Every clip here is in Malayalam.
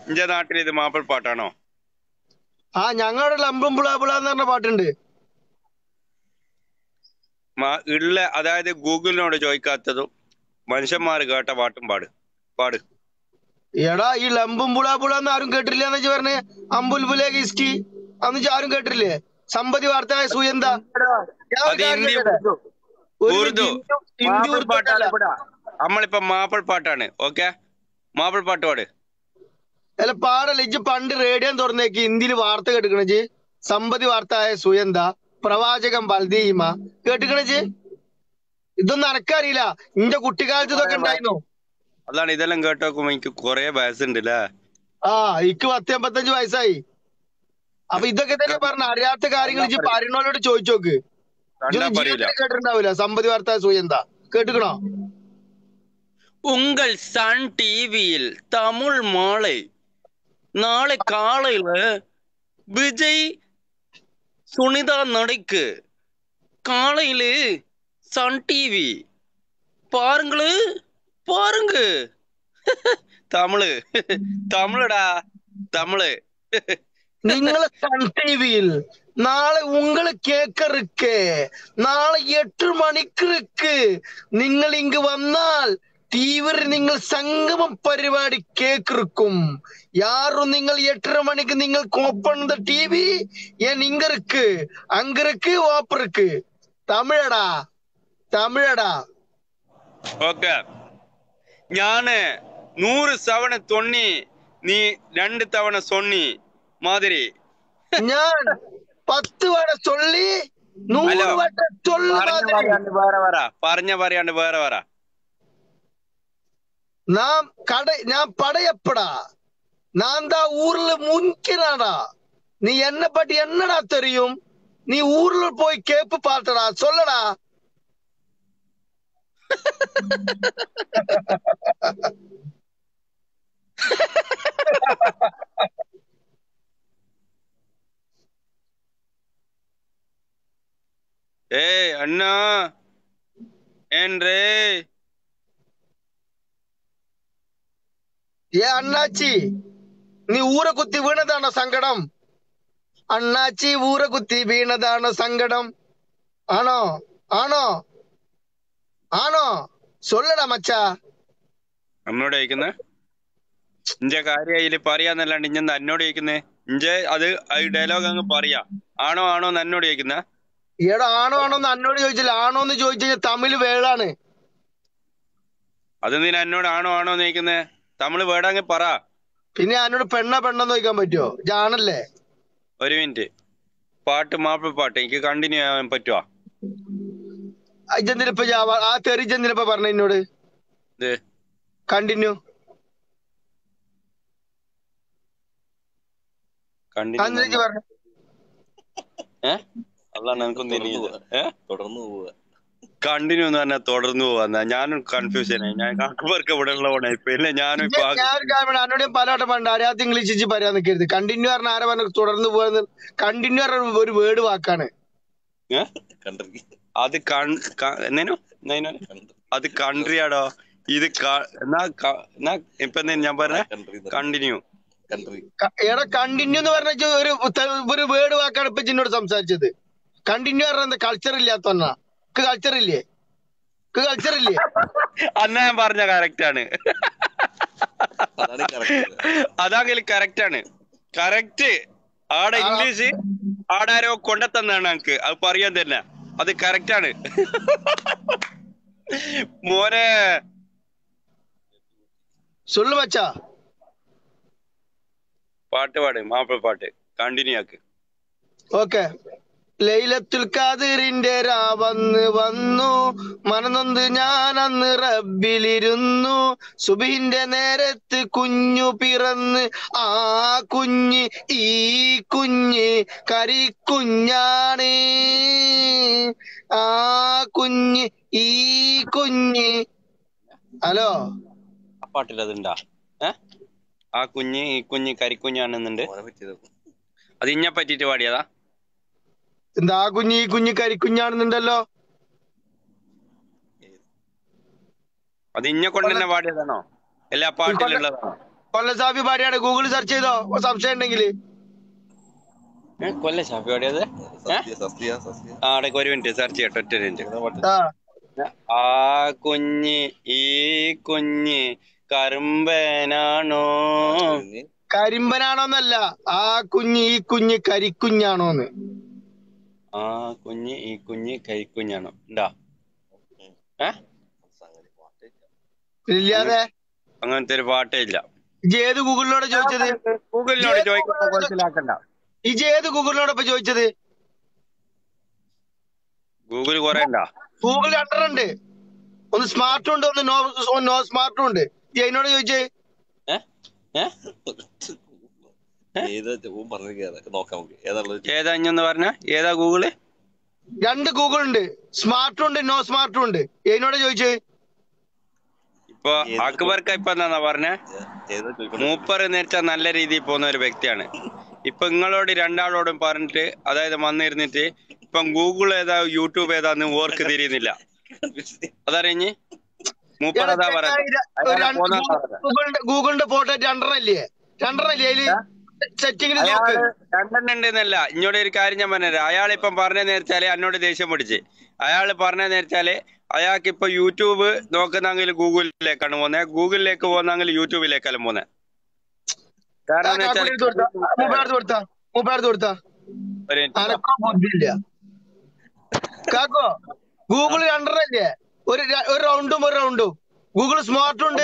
ഇന്റെ നാട്ടിൽ ഇത് മാപ്പിൾപ്പാട്ടാണോ? ആ ഞങ്ങളുടെ ലംബും ബുളാബുളാന്ന് പറഞ്ഞ പാട്ടുണ്ട്. ഉള്ള അതായത് ഗൂഗിളിനോട് ചോദിക്കാത്തതും മനുഷ്യന്മാര് കേട്ട പാട്ടും പാട്. എടാ ഈ ലംബും ബുളാബുളാന്ന് ആരും കേട്ടില്ല എന്ന് വെച്ച് പറഞ്ഞ് അമ്പുൽബുലെ കിസ്റ്റി അന്ന് ആരും കേട്ടില്ലേ? സമ്പതി വാർത്ത സുയന്ത. ഞാൻ ഒരു അത് കാര്യം ഹിന്ദി ചോദിക്കട്ടെ? ഒരു ഉറുദു മിനിറ്റ്, ഹിന്ദി ഉറുദു മാപ്പിൾപ്പാട്ടാണ് അല്ല. ഇവിടെ. നമ്മളിപ്പോ മാപ്പിൾപ്പാട്ടാണ്. ഓക്കെ, മാപ്പിൾപ്പാട്ട് പാട്. അല്ല പാടല്ല, ഇജ്ജ് പണ്ട് റേഡിയോ തുറന്നേക്ക് ഹിന്ദിയിൽ വാർത്ത കേട്ടിക്കണജ്. സമ്പതി വാർത്തായ സുയന്ത, പ്രവാചകം ബൽദീമ കേട്ടിക്കണജ്. ഇതൊന്നും അനക്കറിയില്ല. നിന്റെ കുട്ടിക്കാലത്ത് ഇതൊക്കെ ഉണ്ടായിരുന്നോ? അതാണ് ഇതെല്ലാം കേട്ട് നോക്കുമ്പോ എനിക്ക് കൊറേ വയസ്സുണ്ട് അല്ലേ. ആ ഇക്ക് 10-55 വയസ്സായി. അപ്പൊ ഇതൊക്കെ തന്നെ പറഞ്ഞ അറിയാത്ത കാര്യങ്ങൾ ഇജ്ജ് പറയുന്നവരോട് ചോദിച്ചു നോക്ക്. ഇതൊന്നും ജീവിതത്തിൽ കേട്ടിട്ടുണ്ടാവില്ല. സമ്പതി വാർത്ത സുയന്ത കേട്ടിക്കണോ? ഉങ്കൾ സൺ டிவியில் தமிழ் மாலை நாளை காலையில விஜய் சுனிதா நடிக்கு காலையில சன் டிவி பாருங்க தமிழ് தமிழடா தமிழ്. നിങ്ങള് സൺ ടിവിയിൽ നാളെ ഉങ്ങള് കേക്കറുക്ക് നാളെ 8 മണിക്ക് നിങ്ങൾ ഇങ്ങ് വന്നാൽ തീവ്ര നിങ്ങൾ സംഗമം പരിപാടി കേക്കിருக்கும். யாரும் நீங்கள் 8:30 மணிக்கு നിങ്ങൾ ഓപ്പൺ ദ ടിവി ஏன் இங்க இருக்கு அங்க இருக்கு ஓப்பன் இருக்கு. തമിഴടാ. ഓക്കെ, ഞാന് 100 തവണ തൊണ്ണി, നീ 2 തവണ സൊണ്ണി മാതിരി. ഞാൻ 10 വട്ട ചൊല്ലി 100 വട്ട ചൊല്ലി പറഞ്ഞ പറയാണ്ട് വേറെ പറ. ഞാൻ പടയപ്പടാ, நான் தான் ஊர்ல முன்கிறாடா. நீ என்ன பத்தி என்னடா தெரியும்? நீ ஊர்ல போய் கேப்பு பாட்டடா, சொல்லடா. ஏய் அண்ணா என்றே ஏ அண்ணாச்சி, நீ ஊரை குத்தி வீணதான சங்கடம்? അണ്ണാച്ചി ഊര കുത്തി വീണതാണ് സങ്കടം. ആണോ ആണോ ആണോ? സൊല്ലടാ മച്ചാ. അമ്മയോട് ചോദിക്കുന്നേ ഇഞ്ച കാര്യ പറയാന്നല്ലാണ്ട് ഇഞ്ഞെന്താ എന്നോട് ചോദിക്കുന്നേ? ഇഞ്ച അത് ഡയലോഗ് അങ്ങ് പറയാ. ആണോ ആണോന്ന് എന്നോട് ചോദിക്കുന്നേ? ഈടാ ആണോ ആണോന്ന് എന്നോട് ചോദിച്ചില്ല. ആണോന്ന് ചോദിച്ചു കഴിഞ്ഞാൽ തമിഴ് വേളാണ്. അത് നീ എന്നോട് ആണോ ആണോന്ന് ചോദിക്കുന്നേ? തമിഴ് വേടാങ്ങ് പറ. പിന്നെ എന്നോട് പെണ്ണെന്ന് ചോദിക്കാൻ പറ്റുമോ? ജാണല്ലേ. ഒരു മിനിറ്റ്, പാട്ട് മാപ്പിൾ പാട്ട് എനിക്ക് കണ്ടിന്യൂ ചെയ്യാൻ പറ്റുവാ? ഇജെന്തിനിപ്പ ആ തെറിജെന്തിനിപ്പ പറഞ്ഞ എന്നോട്? കണ്ടിന്യൂ പറഞ്ഞു. അതാണ് തുടർന്നു പോവുക. കണ്ടിന്യൂ എന്ന് പറഞ്ഞാൽ തുടർന്നു പോവാ. ഞാനും കൺഫ്യൂഷനായി. ഞാൻ കണക്ക് ഇവിടെ ഉള്ളതാണ് ഇപ്പൊ. ഇല്ല ഞാനും എന്നോട് പലവട്ടം പണ്ട് അറിയാത്ത ഇംഗ്ലീഷ് പറയാൻ നിൽക്കരുത്. കണ്ടിന്യൂ പറഞ്ഞ ആരെ പറഞ്ഞു തുടർന്ന് പോവാന്ന്? കണ്ടിന്യൂ പറഞ്ഞ ഒരു വേർഡ് വാക്കാണ്. അത് അത് കൺട്രിയാടോ. ഇത് ഇപ്പൊ ഞാൻ പറഞ്ഞ കണ്ടിന്യൂ. എടാ കണ്ടിന്യൂ എന്ന് പറഞ്ഞ ഒരു വേർഡ് വാക്കാണ് ഇപ്പൊ എന്നോട് സംസാരിച്ചത്. കണ്ടിന്യൂ പറഞ്ഞ എന്താ? കൾച്ചർ ഇല്ലാത്തന്നാ? കൾച്ചർ ഇല്ലേ? അന്നാ ഞാൻ പറഞ്ഞ കറക്റ്റ് ആണ്. അതാണെങ്കിൽ കറക്റ്റ് ആണ്. കറക്റ്റ്. ആടെ ഇംഗ്ലീഷ് ആടാരോ കൊണ്ടെത്തന്നാണ് ഞങ്ങക്ക്. അത് പറയാൻ തന്നെ അത് കറക്റ്റ് ആണ്. മോനെ സൊല്ലു മച്ചാ. പാട്ട് പാട്, മാപ്പിള പാട്ട് കണ്ടിന്യൂ ആക്ക്. ഓക്കെ. ലൈലത്തുൽ ഖാദിറിന്റെ രാവന്ന് വന്നു, മനനൊന്ത് ഞാൻ അന്ന് റബ്ബിലിരുന്നു. സുബഹിന്റെ നേരത്ത് കുഞ്ഞു പിറന്ന്, ആ കുഞ്ഞ് ഈ കുഞ്ഞ് കരിക്കുഞ്ഞാണ്. ആ കുഞ്ഞ് ഈ കുഞ്ഞ്. ഹലോ, ആ പാട്ടിൽ അതുണ്ടാ? ആ കുഞ്ഞ് ഈ കുഞ്ഞ് കരിക്കുഞ്ഞാണെന്നുണ്ട്. അത് ഇഞ്ഞെ പറ്റിട്ട് പാടിയതാ? എന്താ ആ കുഞ്ഞ് ഈ കുഞ്ഞ് കരിക്കുഞ്ഞാണെന്നുണ്ടല്ലോ. അത് ഇഞ്ഞെ കൊണ്ട് തന്നെ പാടിയതാണോ? എല്ലാ പാട്ടിലുള്ളതാണോ? കൊല്ലസാഫി പാടിയാണ്. ഗൂഗിൾ സെർച്ച് ചെയ്തോ സംശയം ഉണ്ടെങ്കിൽ. കൊല്ല ഷാഫി പാടിയത് ആടേക്ക് ഒരു മിനിറ്റ് സെർച്ച് ചെയ്യട്ടെ, ഒറ്റ മിനിറ്റ്. ആ ആ കുഞ്ഞ് ഈ കുഞ്ഞ് കറുമ്പനാണോ? കരിമ്പനാണോന്നല്ല, ആ കുഞ്ഞ് ഈ കുഞ്ഞ് കരിക്കുഞ്ഞാണോന്ന്. ആ കുഞ്ഞ് ഈ കുഞ്ഞ് കരിക്കുഞ്ഞാണോ ഉണ്ടാ? ഇല്ലാതെ അങ്ങനത്തെ ഒരു പാട്ടേ ഇല്ല. ഇജ്ജ് ഏത് ഗൂഗിളിനോട് ചോദിച്ചത്? ഗൂഗിളിനോട് ചോദിക്കുന്ന കുഴപ്പത്തിലാക്കണ്ട. ഇജ്ജ് ഏത് ഗൂഗിളിനോടൊപ്പം ചോദിച്ചത്? ഗൂഗിൾ കൊറേ ഉണ്ടാ? ഗൂഗിൾ രണ്ടെണ്ണുണ്ട്. ഒന്ന് സ്മാർട്ടും ഉണ്ട്, ഒന്ന് നോ സ്മാർട്ടും ഉണ്ട്. ഇജ്ജ് അതിനോട് ചോദിച്ചേ. ഏതാ ഇഞ്ഞൊന്ന് പറഞ്ഞ? ഏതാ ഗൂഗിള്? രണ്ട് ഗൂഗിൾ ഉണ്ട്, സ്മാർട്ടും ഉണ്ട് നോ സ്മാർട്ടും ഉണ്ട്. എന്നോട് ചോദിച്ചേ. ഇപ്പൊ അക്ബർക്ക് ഇപ്പൊ എന്താ പറഞ്ഞേ? മൂപ്പർ എന്ന് വെച്ചാൽ നല്ല രീതിയിൽ പോകുന്ന ഒരു വ്യക്തിയാണ്. ഇപ്പൊ നിങ്ങളോട് രണ്ടാളോടും പറഞ്ഞിട്ട്, അതായത് വന്നിരുന്നിട്ട് ഇപ്പം ഗൂഗിൾ ഏതാ യൂട്യൂബ് ഏതാന്ന് ഓർക്ക് തിരിയുന്നില്ല. അതറിഞ്ഞ് മൂപ്പർ അതാ പറയുന്നത്. ഗൂഗിളിന്റെ ഫോട്ടോ രണ്ടെണ്ണല്ലേ അതില് സെറ്റിംഗിൽ നോക്ക്. രണ്ടെണ്ണം ഉണ്ടെന്നല്ല, ഇങ്ങോട്ട് ഒരു കാര്യം ഞാൻ പറഞ്ഞുതരാം. അയാളിപ്പം പറഞ്ഞതെന്ന് വെച്ചാല് എന്നോട് ദേഷ്യം പിടിച്ച്. അയാള് പറഞ്ഞതെന്ന് വെച്ചാല് അയാൾക്ക് ഇപ്പൊ യൂട്യൂബ് നോക്കുന്നെങ്കിൽ ഗൂഗിളിലേക്കാണ് പോകുന്നത്, ഗൂഗിളിലേക്ക് പോകുന്നെങ്കിൽ യൂട്യൂബിലേക്കാണ് പോകുന്നത്. കാരണം കാക്കോ ഗൂഗിൾ രണ്ടെണ്ണല്ലേ? ഒരു റൗണ്ടും ഒരു റൗണ്ടും. ഗൂഗിൾ സ്മാർട്ടും ഉണ്ട്.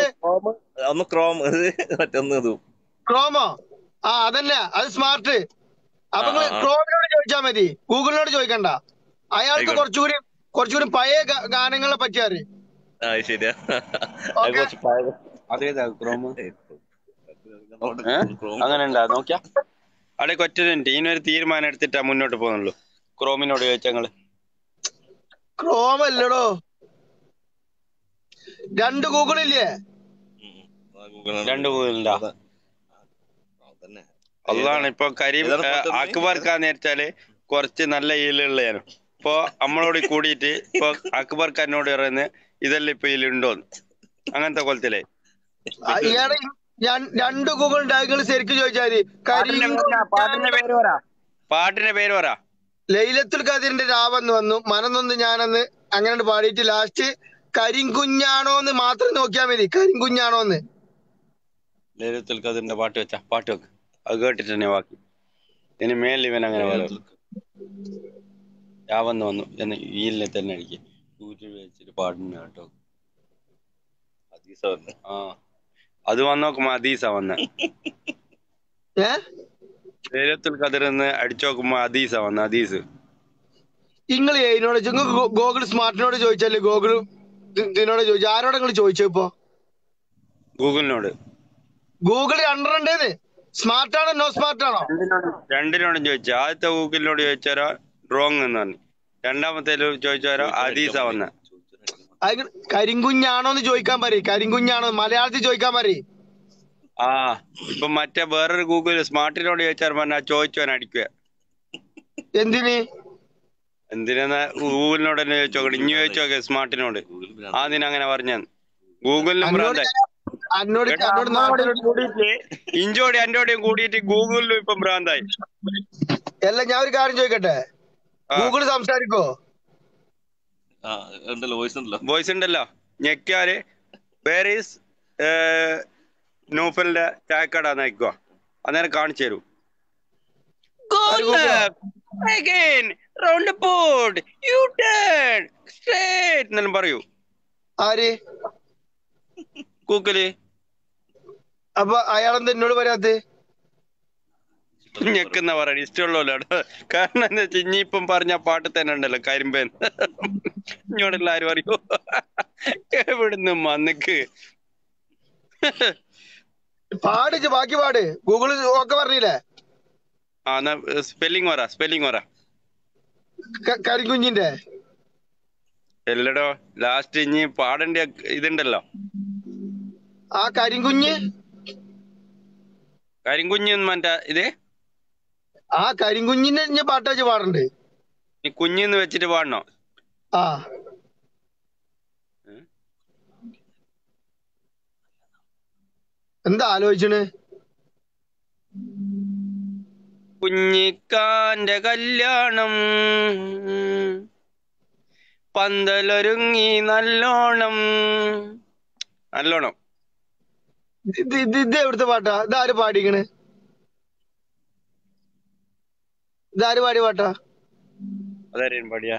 ക്രോമോ? ആ അതന്നെ, അത് സ്മാർട്ട്. അപ്പൊ ക്രോമിനോട് ചോദിച്ചാ മതി, ഗൂഗിളിനോട് ചോദിക്കണ്ട. അയാൾക്ക് കുറച്ചുകൂടി പഴയ ഗാനങ്ങളെ പറ്റി അറിയും. അങ്ങനെ ഉണ്ടാ നോക്കിയാ അവിടെ ഒറ്റ മിനിറ്റ്. ഇതിനൊരു തീരുമാനം എടുത്തിട്ടാ മുന്നോട്ട് പോകുന്നുള്ളൂ. ക്രോമിനോട് ചോദിച്ചങ്ങള്. ക്രോമല്ലടോ, രണ്ട് ഗൂഗിൾ ഇല്ലേ? രണ്ട് ഗൂഗിളിണ്ടാ? അതാണ് ഇപ്പൊ അക്ബർക്കാന്ന് വെച്ചാല് കുറച്ച് നല്ല ഈലുള്ളതാണ്. ഇപ്പൊ നമ്മളോട് കൂടിയിട്ട് ഇപ്പൊ അക്ബർക്ക് എന്നോട് പറയുന്നത് ഇതെല്ലാം ഇപ്പൊ ഇതിലുണ്ടോന്ന്, അങ്ങനത്തെ കൊലത്തിലേ. രണ്ട് ഗൂഗിൾ ഉണ്ടാകുകൾ ശരിക്കും ചോദിച്ചാല് പാട്ടിന്റെ പേര് പറ. ലൈലത്തുൽ ഖദറിന്റെ രാവെന്ന് വന്നു, മനന്നൊന്ന് ഞാനെന്ന് അങ്ങനെ പാടിയിട്ട് ലാസ്റ്റ് കരിങ്കുഞ്ഞാണോന്ന് മാത്രം നോക്കിയാ മതി. കരിങ്കുഞ്ഞാണോന്ന്. ലൈലത്തുൽ ഖദറിന്റെ പാട്ട് വെച്ചാ പാട്ട് വെക്ക്, അത് കേട്ടിട്ട് തന്നെ ബാക്കി. ഇനി മേലിൽ ഇവൻ അങ്ങനെ പറയും. രാവെന്ന് വന്നു എന്ന് ഈലിനെ തന്നെ അടിക്കും. യൂട്യൂബ് വെച്ചിട്ട് പാടുന്ന കേട്ടോ. ആ അത് വന്നോക്കുമ്പോ അദീസ വന്ന. ലൈലത്തുൽ ഖദർ എന്ന് അടിച്ചു നോക്കുമ്പോ അദീസ വന്ന. അദീസ് നിങ്ങൾ ഇതിനോട് ഗൂഗിൾ സ്മാർട്ടിനോട് ചോദിച്ചല്ലേ? ഗൂഗിൾ ഇതിനോട് ചോദിച്ചു. ആരോടെ നിങ്ങൾ ചോദിച്ചോ? ഇപ്പൊ ഗൂഗിളിനോട്. ഗൂഗിൾ രണ്ടെണ്ണുണ്ടേന്ന്. സ്മാർട്ടാണോ നോ സ്മാർട്ടാണോ? രണ്ടിനോടും ചോദിച്ചു. ആദ്യത്തെ ഗൂഗിളിനോട് ചോദിച്ചാരോ റോങ് എന്ന് പറഞ്ഞു. രണ്ടാമത്തെ ചോദിച്ചാരോ അദീസ വന്ന. കരിങ്കുഞ്ഞാണോന്ന് ചോദിക്കാൻ പറയും. കരിങ്കുഞ്ഞാണോ മലയാളത്തിൽ ചോദിക്കാൻ പറയും. ആ ഇപ്പൊ മറ്റേ വേറൊരു ഗൂഗിൾ സ്മാർട്ടിനോട് ചോദിച്ചാൽ പറഞ്ഞാ ചോദിച്ചവൻ അടിക്കുക. എന്തിനാ ഗൂഗിളിനോട് തന്നെ ചോദിച്ചോക്കട്ടെ. ഇനി ചോദിച്ചോക്കെ സ്മാർട്ടിനോട്. അതിനങ്ങനെ പറഞ്ഞ ഗൂഗിളിനും ഭ്രാന്തായി. ഇഞ്ചോടി അന്റോടെയും കൂടിയിട്ട് ഗൂഗിളിലും ഇപ്പം ഭ്രാന്തായി. അല്ല ഞാൻ ഒരു കാര്യം ചോദിക്കട്ടെ, ഗൂഗിൾ സംസാരിക്കോ? വോയിസ് ഉണ്ടല്ലോ. ഞെക്കിയാല് വേർ ഈസ് നൂഫലിന്റെ ചായക്കട നയിക്കുക, അന്നേരം കാണിച്ചു തരൂ. പറയൂ. ആര്? കൂക്കല്. അപ്പൊ അയാളെന്താ എന്നോട് പറയാത്ത? ഞെക്കുന്ന പറയണ ഇഷ്ടമുള്ളല്ലോ. കാരണം എന്താ വെച്ചാ ഇനിയിപ്പം പറഞ്ഞ പാട്ട് തന്നെ ഉണ്ടല്ലോ കരിമ്പൻ. ഇങ്ങോട്ടുള്ള ആരും അറിയോ? എവിടുന്ന് മന്നക്ക് പാടിച്ച് ബാക്കി പാട്. ഗൂഗിൾ ഒക്കെ പറഞ്ഞില്ലേ? ആ എന്നാ സ്പെല്ലിങ് പറ. കരിങ്കുഞ്ഞിന്റെ എല്ലടോ ലാസ്റ്റ് ഇനി പാടേണ്ട ഇതുണ്ടല്ലോ. ആ കരിങ്കുഞ്ഞ് മറ്റേ ഇത്. ആ കരിങ്കുഞ്ഞിന്റെ ഇനി പാട്ട് വെച്ച് പാടണ്ട്. നീ കുഞ്ഞെന്ന് വെച്ചിട്ട് പാടണോ? ആ എന്താ ആലോചിച്ചണ്? കുഞ്ഞിക്കാന്റെ കല്യാണം പന്തലൊരുങ്ങി നല്ലോണം. ഇത് എവിടുത്തെ പാട്ടാ? ഇതാര് പാടിക്കണ്? ഇതാര് പാടിയ പാട്ടാ? അതാരും പാടിയാ?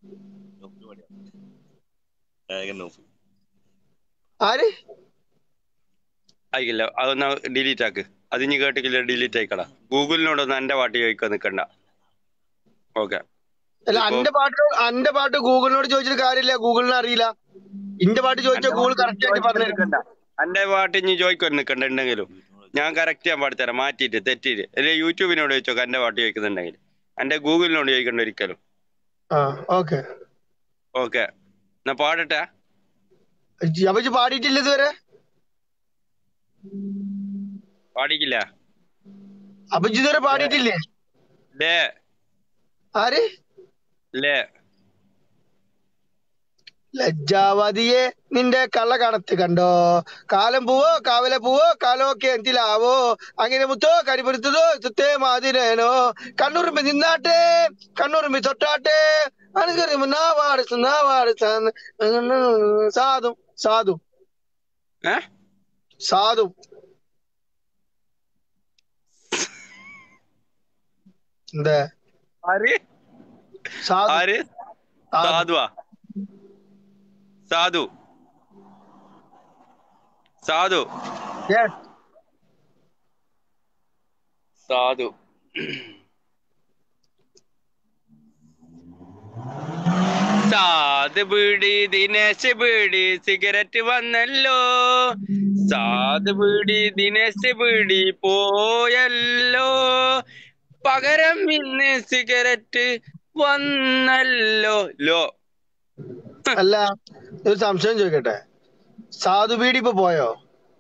ആര്? ആയിക്കില്ല, അതൊന്ന് ഡിലീറ്റ് ആക്ക്. അത് ഇനി കേട്ടിക്കില്ല, ഡിലീറ്റ് ആയിക്കടാ. ഗൂഗിളിനോടൊന്ന് എന്റെ പാട്ട് ചോദിക്കാൻ നിക്കണ്ട. ഓക്കെ. അല്ല, അന്റെ പാട്ട് ഗൂഗിളിനോട് ചോദിച്ചിട്ട് കാര്യമില്ല. ഗൂഗിളിന് അറിയില്ല. ഇന്റെ പാട്ട് ചോദിച്ചാൽ ഗൂഗിൾ കറക്റ്റ് ആയിട്ട് പറഞ്ഞുതരും. എന്റെ പാട്ട് ഇനി ചോദിക്കാൻ നിക്കണ്ട. ഉണ്ടെങ്കിലും ഞാൻ കറക്റ്റ് ഞാൻ പാടിത്തരാം, മാറ്റിയിട്ട് തെറ്റിയിട്ട്. അല്ലെ യൂട്യൂബിനോട് ചോദിച്ചോക്കെ എന്റെ പാട്ട് ചോദിക്കുന്നുണ്ടെങ്കിൽ. എന്റെ ഗൂഗിളിനോട് ചോദിക്കണ്ട ഒരിക്കലും. ഓക്കെ ഓക്കെ, എന്നാ പാടട്ടെ. അപ്പൊ പാടിയിട്ടില്ല ഇതുവരെ? പാടിക്കില്ല. അപ്പൊ ഇതുവരെ പാടിയിട്ടില്ലേ? ആര്? ലജ്ജാവതിയെ നിന്റെ കള്ള കടത്ത് കണ്ടോ, കാലം പൂവോ കാവല പൂവോ കാലോക്കെ എന്തിലാവോ, അങ്ങനെ മുത്തോ കരിപുരത്തതോ സുത്തേ മാതിരേനോ, കണ്ണൂറുമ്പി നിന്നാട്ടെ കണ്ണൂറുമ്പി തൊട്ടാട്ടെ, അനുകരിയുമ്പോ നാവാട് സാധു സാധു സാധു എന്താ സാധു സാധു സാധു സാധു സാധു ബീഡി ദിനേശ് ബീഡി സിഗരറ്റ് വന്നല്ലോ, സാധു ബീഡി ദിനേശ് ബീഡി പോയല്ലോ, പകരം ഇന്ന് സിഗരറ്റ് വന്നല്ലോ. അല്ല, ഒരു സംശയം ചോദിക്കട്ടെ, സാധു ബീഡി ഇപ്പൊ പോയോ?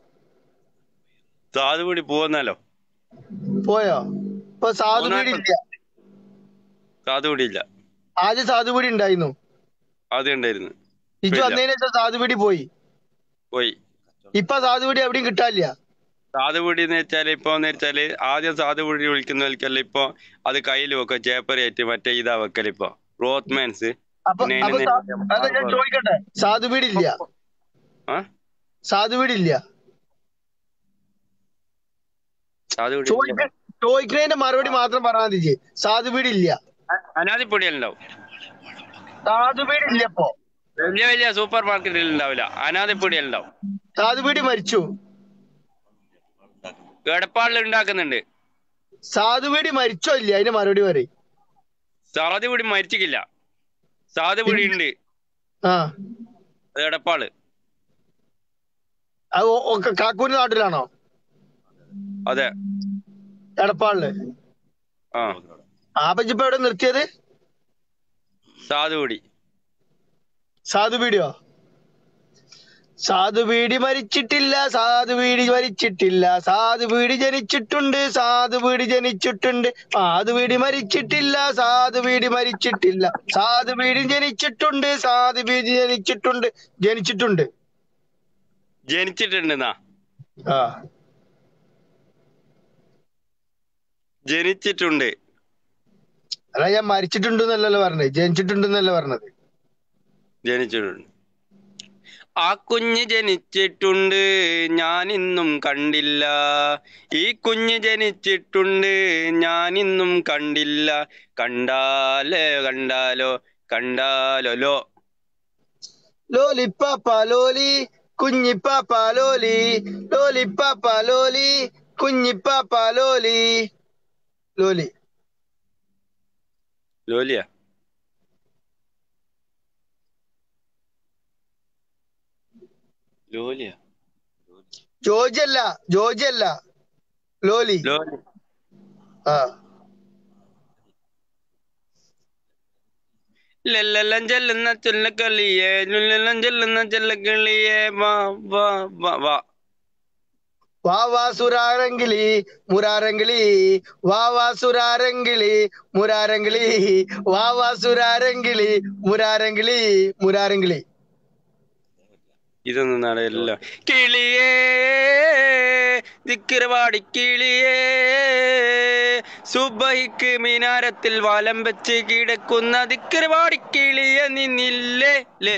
സാധു ബീഡി പോന്നല്ലോ. പോയോ? ഇപ്പൊ സാധു ബീഡി ഇല്ല. സാധു ബീഡി ഇല്ല. ആദ്യം സാധു ബീഡി ഉണ്ടായിരുന്നു. ആദ്യം ഉണ്ടായിരുന്നു. ഇജു വന്നതിന് ശേഷം സാധു ബീഡി പോയി. ഇപ്പൊ സാധു ബീഡി എവിടെയും കിട്ടാനില്ല. സാധു ബീഡി എന്ന് വെച്ചാല് ആദ്യം സാധു ബീഡി വിളിക്കുന്നവർക്കല്ല ഇപ്പൊ അത് കയ്യിൽ വെക്കുക, ചേപ്പറിയായിട്ട് മറ്റേ ഇതാ വെക്കല്. ഇപ്പൊ റോത്ത്മാൻസ്. ഞാൻ ചോദിക്കട്ടെ, സാധു ബീഡി ഇല്ല? സാധു ബീഡി ഇല്ല? ചോദിക്കുന്നതിന്റെ മറുപടി മാത്രം പറഞ്ഞാൽ മതി. സാധു ബീഡി ഇല്ല. അനാദിപ്പൊടിയുണ്ടാവും. സാധു ബീഡി ഇല്ല. ഇപ്പൊ വലിയ വലിയ സൂപ്പർ മാർക്കറ്റിൽ ഉണ്ടാവില്ല, അനാദിപ്പൊടിയുണ്ടാവും. സാധു ബീഡി മരിച്ചു. എടപ്പാളിൽ ഉണ്ടാക്കുന്നുണ്ട്. സാധു ബീഡി മരിച്ചോ ഇല്ല? അതിന്റെ മറുപടി പറയും. സാധു ബീഡി മരിച്ചിട്ടില്ല. സാധു ബീഡി ഉണ്ട്. അത് എടപ്പാള്. കാക്കൂര് നാട്ടിലാണോ? അതെ, എടപ്പാളില്. അപ്പൊ ഇപ്പൊ എവിടെ നിർത്തിയത്? സാധു ബീഡി. സാധു ബീഡിയോ? സാധു ബീഡി മരിച്ചിട്ടില്ല, സാധു ബീഡി മരിച്ചിട്ടില്ല, സാധു ബീഡി ജനിച്ചിട്ടുണ്ട്, സാധു ബീഡി ജനിച്ചിട്ടുണ്ട്, സാധു ബീഡി മരിച്ചിട്ടില്ല, സാധു ബീഡി മരിച്ചിട്ടില്ല, സാധു ബീഡി ജനിച്ചിട്ടുണ്ട്, സാധു ബീഡി ജനിച്ചിട്ടുണ്ട്. ജനിച്ചിട്ടുണ്ട്. ജനിച്ചിട്ടുണ്ടെന്നാ? ജനിച്ചിട്ടുണ്ട്. അല്ല, ഞാൻ മരിച്ചിട്ടുണ്ടെന്നല്ലോ പറഞ്ഞത്, ജനിച്ചിട്ടുണ്ടെന്നല്ല പറഞ്ഞത്. ജനിച്ചിട്ടുണ്ട്. ആ കുഞ്ഞ് ജനിച്ചിട്ടുണ്ട്, ഞാൻ ഇന്നും കണ്ടില്ല. ഈ കുഞ്ഞ് ജനിച്ചിട്ടുണ്ട്, ഞാൻ ഇന്നും കണ്ടില്ല. കണ്ടാലോ കണ്ടാലോ. ലോലിപ്പാപ്പ ലോലി കുഞ്ഞിപ്പാപ്പ ലോലി, ലോലിപ്പാപ്പ ലോലി കുഞ്ഞിപ്പാപ്പ ലോലി. ലോലി ലോലിയാ? ലോലിയാ? ജോർജല്ല, ജോർജല്ല, ലോലി. ലെല്ലെല്ലാം ചെല്ലുന്ന ചെല്ലക്കളിയേ, ലുല്ലെല്ലാം ചെല്ലുന്ന ചെല്ലക്കളിയേ, വാ വാ വാ വാ. വാ വാ സുരാരങ്കിളി മുരാരങ്കിളി, വാ വാ സുരാരങ്കിളി മുരാരങ്കിളി, വാ വാ സുരാരങ്കിളി മുരാരങ്കിളി മുരാരങ്കിളി. ഇതൊന്നും നടയില്ല. കിളിയേ ദിക്രവാടി കിളിയേ സുബഹിക്ക് മിനാരത്തിൽ വലം വെച്ച് കിടക്കുന്ന ദിക്രവാടി കിളിയെ നിന്നില്ലേ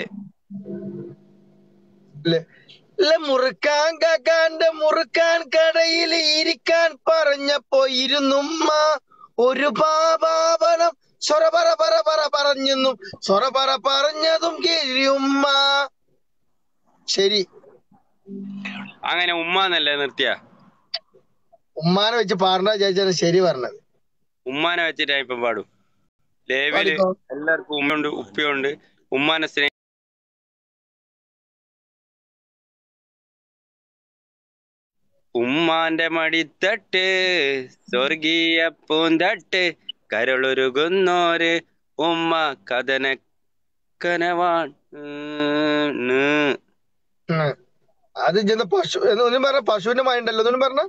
മുറുക്കാൻ കാക്കാന്റെ മുറുക്കാൻ കടയിൽ ഇരിക്കാൻ പറഞ്ഞപ്പോ ഇരുന്നുമ്മ ഒരു പാപാപനം സൊറ പറ പറ പറ പറഞ്ഞെന്നും സൊറ പറ പറഞ്ഞതും കിഴിയുമ്മ. ശരി, അങ്ങനെ ഉമ്മാന്നല്ലേ നിർത്തിയ? ഉമ്മാനെ വെച്ച് പാടണ്ട വിചാരിച്ചാണ് ശരി പറഞ്ഞത്. ഉമ്മാനെ വെച്ചിട്ടാ ഇപ്പം പാടും. ലേവില് എല്ലാവർക്കും ഉമ്മയുണ്ട്, ഉപ്പയുണ്ട്. ഉമ്മാനെ സ്നേഹം ഉമ്മാന്റെ മടിത്തട്ട് സ്വർഗീയ പൂന്തട്ട് കരളൊരുകുന്നോര് ഉമ്മ കഥനക്കനവാണ്. അത് ചെന്ന പശു ഒന്നും പറഞ്ഞ പശുവിന്റെ മഴണ്ടല്ലോ ഒന്നും പറഞ്ഞ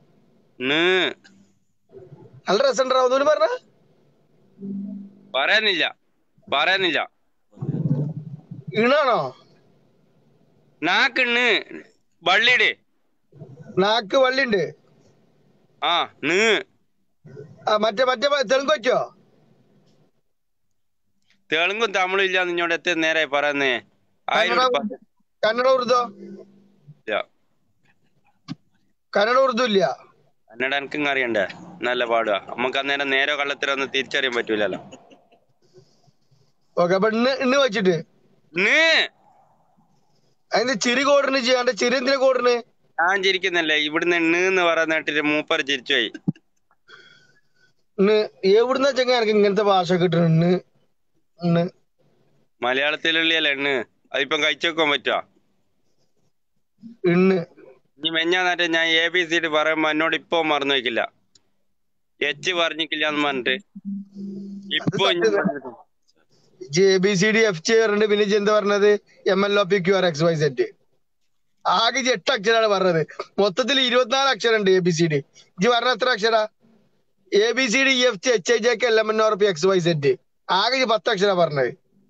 നല്ല രസമുണ്ടോ ഒന്നും പറഞ്ഞ പറയുന്നില്ല. ഇണാണോ? നാക്കിണ് വള്ളിയുടെ നാക്ക് വള്ളിണ്ട്. മറ്റേ തെലുങ്ക് വെച്ചോ? തെലുങ്കും തമിഴും ഇല്ല. നിന്നോട് എത്ര നേരായി പറയുന്നേ? കന്നഡ ഉറുദോ? കന്നഡ ഉറുദു ഇല്ല. കന്നഡ എനിക്കും അറിയണ്ടേ? നല്ല പാടുക. നമുക്ക് അന്നേരം നേരോ കള്ളത്തിലൊന്നും തിരിച്ചറിയാൻ പറ്റൂലല്ലോ. ഓക്കെ, അപ്പൊ ഇന്ന് വെച്ചിട്ട് അതിന്റെ ചിരി കോടിന് ചെയ്യാണ്ട് ചിരി എന്തിനാ കോടിന്? ഞാൻ ചിരിക്കുന്നല്ലേ, ഇവിടുന്ന് എന്ന് പറയുന്ന കേട്ടിട്ട് മൂപ്പർ ചിരിച്ചുപോയി. എവിടുന്ന ചെങ്ങ എനിക്ക് ഇങ്ങനത്തെ ഭാഷ കിട്ടുന്നു? മലയാളത്തിലുള്ളിയല്ലേ എണ്ണ്? അതിപ്പം കഴിച്ചു വെക്കാൻ പറ്റുവാ? ഇന്ന് ഇനി മെഞ്ഞാന്നാട്ടെ ഞാൻ ABCD പറയുമ്പോ എന്നോട് ഇപ്പൊ മറന്നു വയ്ക്കില്ല. എച്ച് പറഞ്ഞിട്ടില്ല എന്ന് പറഞ്ഞിട്ട് ഇപ്പൊ ABCD FG പറഞ്ഞിട്ട് പിന്നെ എന്താ പറഞ്ഞത്? MNOPQRXYZ. ആകെ 8 അക്ഷരാണ് പറഞ്ഞത്. മൊത്തത്തിൽ 24 അക്ഷരം ഉണ്ട് ABCD. ഇജ്ജ് പറഞ്ഞ എത്ര അക്ഷര? ABCD EFG HIJK LMNOPXYZ. ആകെ 10 അക്ഷര പറഞ്ഞത്.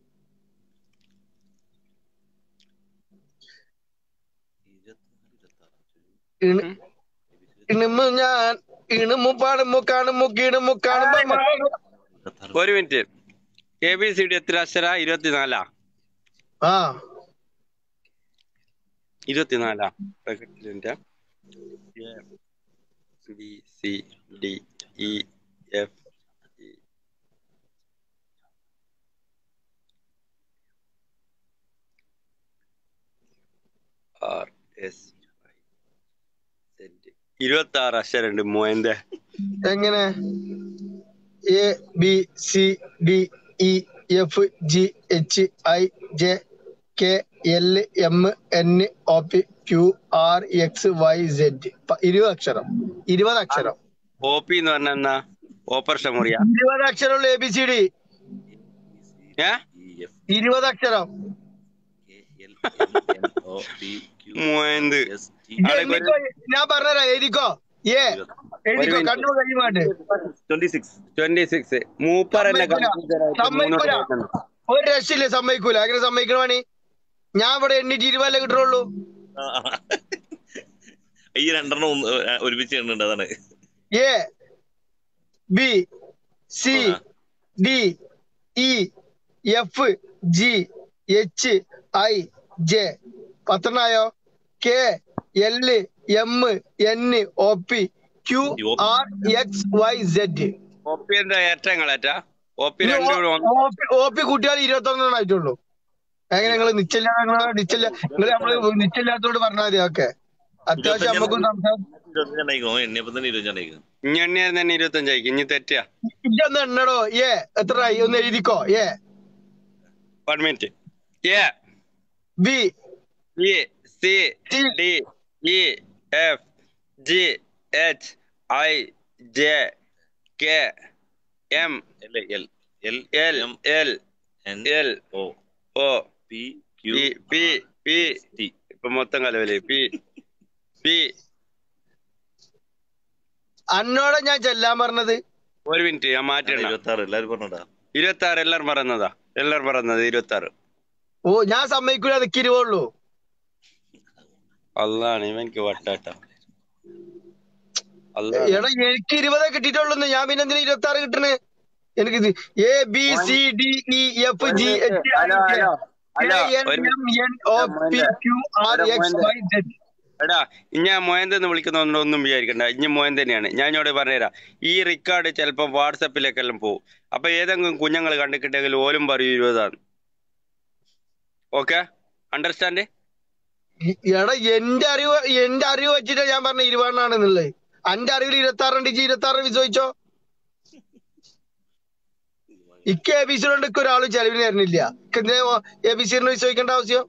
ഞാൻ ഇണുമു പാടുമു കാണുമു കീണുമു കാണുമ്പോ. ഒരു മിനിറ്റ്. ABCD എത്ര അക്ഷര? 24. 24. ABCDEF RS 26 അക്ഷരം ഉണ്ട് മോന്റെ. എങ്ങനെ? ABCDEFGHIJK LMNOPQRXYZ. 20 അക്ഷരം. 20 അക്ഷരം. OP എന്ന് പറഞ്ഞ ഓപ്പറേഷൻ മുറിയ. 20 അക്ഷരമുള്ള ABCD. 20 അക്ഷരം. ഞാൻ പറഞ്ഞുതരാം, എഴുതിക്കോ. എഴുതിക്കോ, കണ്ണു കഴിയുമാണ്ട്. 26. മൂപ്പറല്ലേ ഒരു രക്ഷയില്ല, സമ്മതിക്കൂല. അങ്ങനെ സമ്മതിക്കണ പണി? ഞാൻ ഇവിടെ എണ്ണിട്ട് 20 കിട്ടുള്ളൂ. ഈ രണ്ടെണ്ണം ഒരുമിച്ച് കണ്ടുണ്ട്. അതാണ് ABCDEFGHIJ. 10 ആയോ? KLMNOPQRXYZ. OP കൂട്ടിയാൽ 21 ആയിട്ടുള്ളൂ. എങ്ങനെ നിങ്ങള് നിശ്ചയില്ലാത്തോട് പറഞ്ഞാൽ മതി. ഓക്കെ, അത്യാവശ്യം നമുക്കും സംസാരം. 25 ഇനി തെറ്റാ. ഇതൊന്ന് എണ്ണടോ. എത്രയായി ഒന്ന് എഴുതിക്കോ. ഇപ്പൊ മൊത്തം കലവല്. അന്നോടെ ഞാൻ ചെല്ലാൻ പറഞ്ഞത്. ഒരു മിനിറ്റ്, ഞാൻ മാറ്റണം. 26 എല്ലാരും പറഞ്ഞതാ. 26 എല്ലാരും പറഞ്ഞത് 26. ഓ, ഞാൻ സമ്മതിക്കൂല. അതൊക്കെ 20 ഉള്ളൂ. അല്ലാണ് ഇവനിക്ക് വട്ടാട്ട അല്ലാണ് എടാ എനിക്ക് 20 കിട്ടിയിട്ടുള്ളൂ. ഞാൻ പിന്നെ എന്തിനാ 26 കിട്ടണേ? എനിക്കിത് ABCDEFGHIJ ഹലോ ഹലോ ഹലോ ഒരു KNMNOPQRXYZ. എടാ ഞാൻ മോയന്തെന്ന് വിളിക്കുന്ന ഒന്നും വിചാരിക്കണ്ട. ഇനി മോയൻ തന്നെയാണ്. ഞാൻ ഇങ്ങോട്ട് പറഞ്ഞുതരാം. ഈ റിക്കാർഡ് ചിലപ്പോൾ വാട്സപ്പിലേക്കെല്ലാം പോകും. അപ്പൊ ഏതെങ്കിലും കുഞ്ഞുങ്ങൾ കണ്ടിട്ടുണ്ടെങ്കിൽ ഓലും പറയും 20. Okay, understand? എടാ എന്റെ അറിവ് വെച്ചിട്ടാ ഞാൻ പറഞ്ഞ 20 അന്റെ അറിവിൽ 26 ഉണ്ട്. 26 വിശ്വസിച്ചോ? ഇക്ക് ABCD കൊണ്ട് ഒരാളും ചെലവിന് തരുന്നില്ല. ABCD വിശ്വസിക്കേണ്ട ആവശ്യം?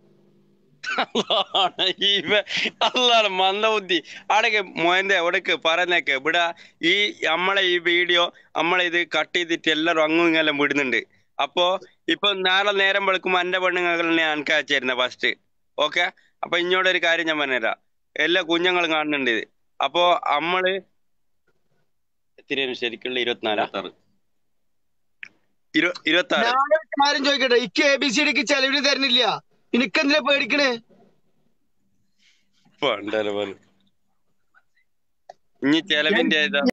അല്ലാണ് മന്ദബുദ്ധി. അടക്ക് മോയന്റെ എവിടേക്ക് പറയുന്നേക്ക് ഇവിടെ ഈ നമ്മളെ ഈ വീഡിയോ ഇത് കട്ട് ചെയ്തിട്ട് എല്ലാരും അങ്ങും ഇങ്ങെല്ലാം വിടുന്നുണ്ട്. അപ്പോ ഇപ്പൊ നാളെ നേരം വെളുക്കുമ്പോ എന്റെ പെണ്ണുങ്ങളെ എനിക്ക് അയച്ചിരുന്ന ഫസ്റ്റ്. ഓക്കെ, അപ്പൊ ഇങ്ങോട്ടൊരു കാര്യം ഞാൻ പറഞ്ഞുതരാം. എല്ലാ കുഞ്ഞുങ്ങളും കാണുന്നുണ്ട് ഇത്. അപ്പോ നമ്മള് എത്രയാണ് ശരിക്കുള്ള 24 26. ഞാനൊരു കാര്യം ചോദിക്കട്ടെ, ഇക്ക് ABCDക്ക് ചെലവിന് തരുന്നില്ല. എനിക്കെന്തിനാ പേടിക്കണേ? ഇനി ചെലവിന്റെ